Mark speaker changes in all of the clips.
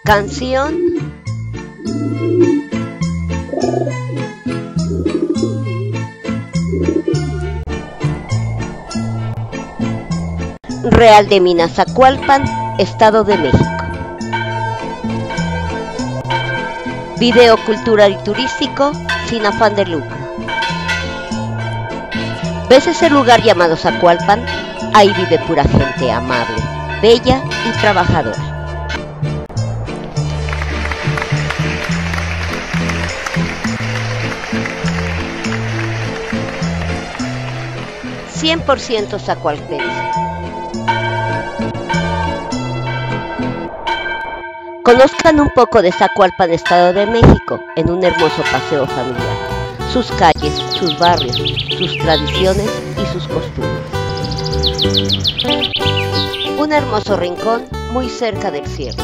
Speaker 1: Canción Real de Minas, Zacualpan, Estado de México. Video cultural y turístico sin afán de lucro. ¿Ves ese lugar llamado Zacualpan? Ahí vive pura gente amable, bella y trabajadora. «100% zacualpense». Conozcan un poco de Zacualpan, Estado de México, en un hermoso paseo familiar. Sus calles, sus barrios, sus tradiciones y sus costumbres. Un hermoso rincón muy cerca del cielo.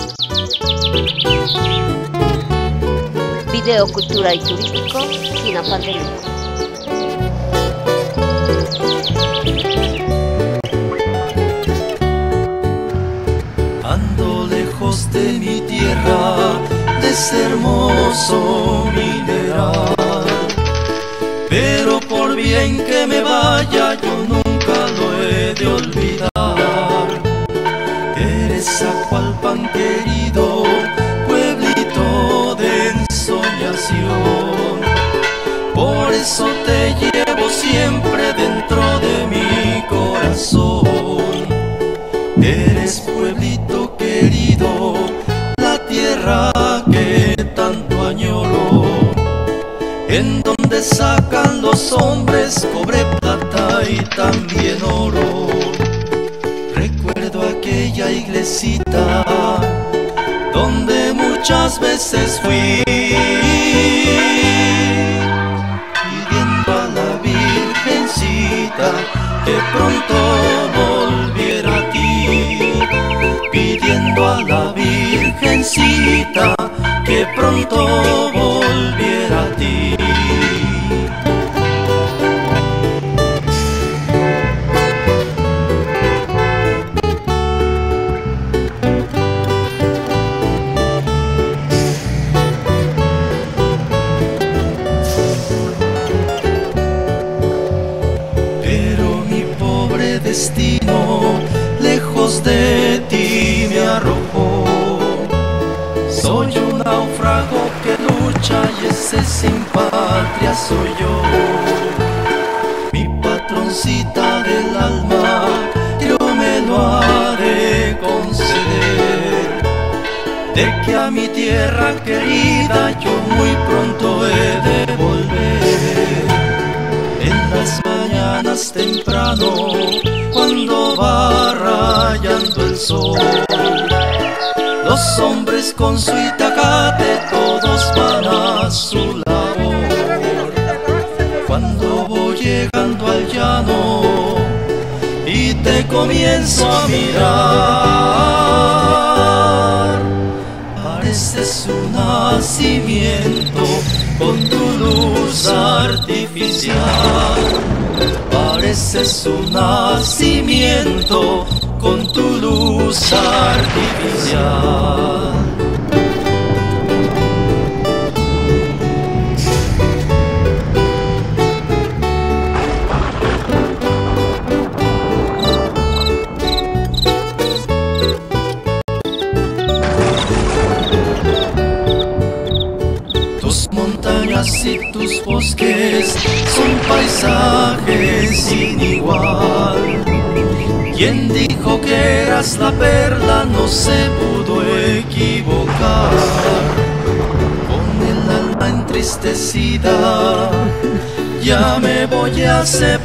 Speaker 1: Video cultural y turístico sin afán de lucro.
Speaker 2: Ando lejos de mi tierra, de ese hermoso mineral, pero por bien que me vaya yo nunca lo he de olvidar. Eres Zacualpan querido, pueblito de ensoñación, por eso te llevo siempre dentro de mi corazón. Eres pueblito querido, la tierra que tanto añoro, en donde sacan los hombres cobre, plata y también oro. Recuerdo aquella iglesita donde muchas veces fui, pidiendo a la Virgencita que pronto volviera a ti, pidiendo a la Virgencita que pronto volviera a ti. Pero mi pobre destino lejos de ti me arrojó. Soy un náufrago que lucha y ese sin patria soy yo. Mi patroncita del alma yo me lo ha de conceder, de que a mi tierra querida yo muy pronto he de volver. En las mañanas temprano, cuando va rayando el sol, los hombres con su itacate todos van a su labor. Cuando voy llegando al llano y te comienzo a mirar, pareces un nacimiento con tu luz artificial. Pareces un nacimiento con tu luz artificial. Tus montañas y tus bosques son paisajes sin igual. Quien dijo que eras la perla no se pudo equivocar. Con el alma entristecida ya me voy a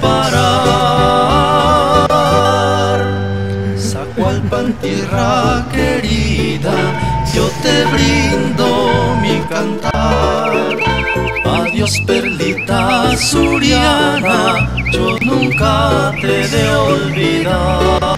Speaker 2: separar. Zacualpan, tierra querida, yo te brindo mi cantar. Adiós, perlita suriana, yo nunca te he de olvidar.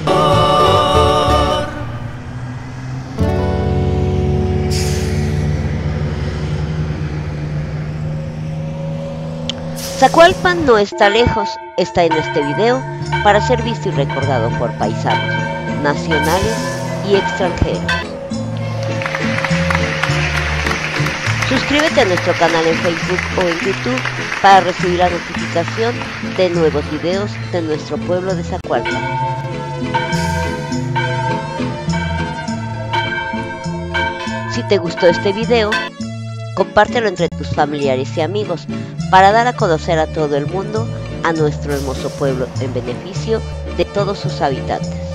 Speaker 1: Zacualpan no está lejos, está en este video para ser visto y recordado por paisanos nacionales y extranjeros. Suscríbete a nuestro canal en Facebook o en YouTube para recibir la notificación de nuevos videos de nuestro pueblo de Zacualpan. Si te gustó este video, compártelo entre tus familiares y amigos para dar a conocer a todo el mundo a nuestro hermoso pueblo en beneficio de todos sus habitantes.